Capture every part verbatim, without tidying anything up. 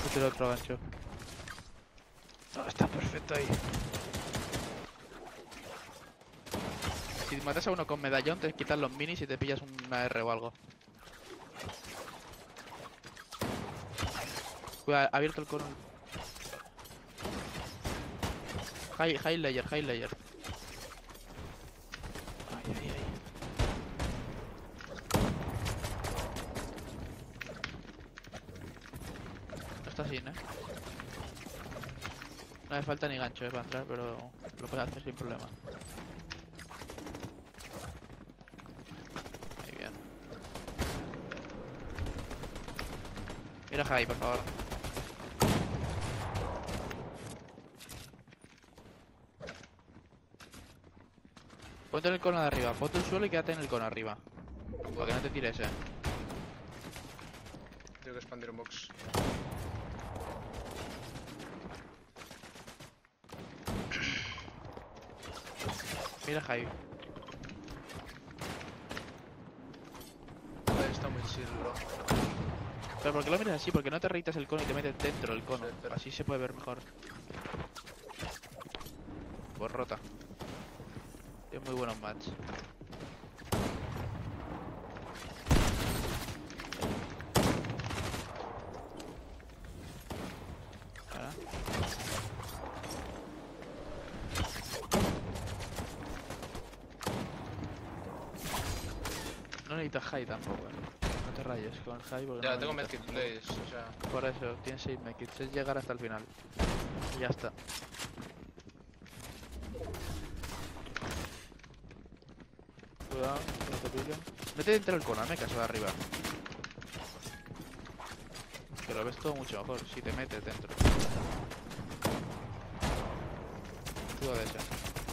tiro otro gancho. No, está perfecto ahí. Si matas a uno con medallón, te quitas los minis y te pillas una R o algo. Cuidado, abierto el cono. High, high layer, high layer. Ay, ay, ay. No está sin, eh. No hace falta ni gancho, eh, para entrar, pero lo puedes hacer sin problema. Muy bien. Mira high, por favor. Ponte en el cono de arriba, ponte el suelo y quédate en el cono arriba. Para que no te tires, eh. Tengo que expandir un box. Mira Javi. Está muy chill, bro. Pero ¿por qué lo miras así? Porque no te reitas el cono y te metes dentro del cono. Sí, pero... Así se puede ver mejor. Pues rota. Es muy buenos match. Ahora. No necesitas high tampoco, eh. No te rayes con high porque Ya, no tengo necesitas. medkit plays, o sea... Por eso, tienes seis medkits, es llegar hasta el final. Y ya está. Cuidado, que no te piquen. Mete dentro del cono, me caso de arriba. Que lo ves todo mucho mejor si te metes dentro. Cuidado de ese.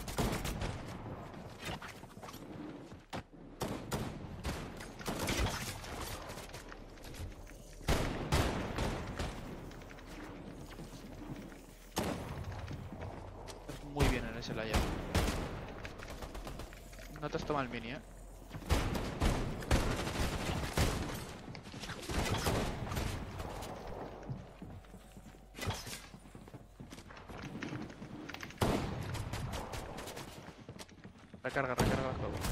Muy bien en ese layer. No te has tomado el mini, eh. Recarga, recarga el juego.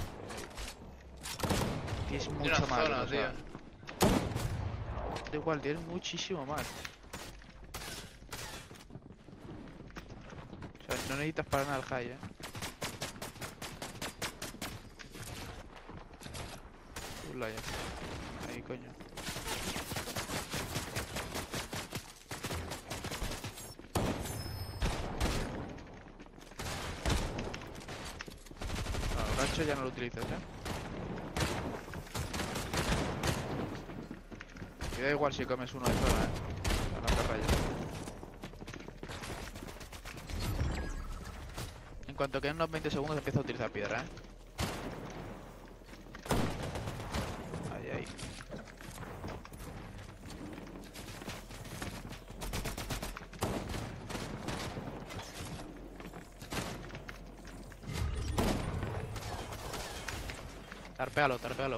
Tienes mucho una más. zona, o sea, tío. da igual, tienes muchísimo más. O sea, no necesitas para nada el high, eh. Un layer. Ahí, coño. No, el gancho ya no lo utilizas, eh. Y da igual si comes uno de zona, eh. No, no te rayes. En cuanto queden unos veinte segundos empieza a utilizar piedra, eh. Ahí, ahí. Tarpealo, tarpealo.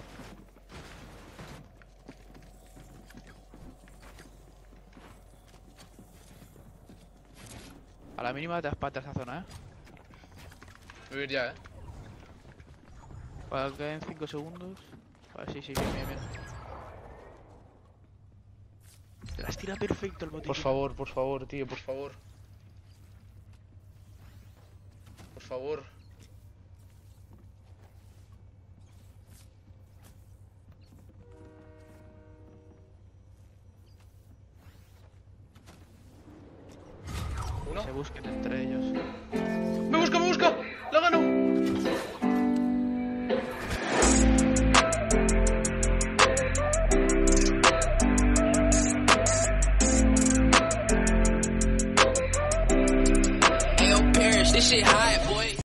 A la mínima te das pata esa zona, eh. Voy a ir ya, eh. Para que queden cinco segundos. Vale, sí, sí, bien, bien, bien. Te las tira perfecto el botiquín. Por favor, por favor, tío, por favor. Por favor. ¿Uno? Se busquen entre ellos. ¡Me busca, me busca! ¡La gano! This shit hot.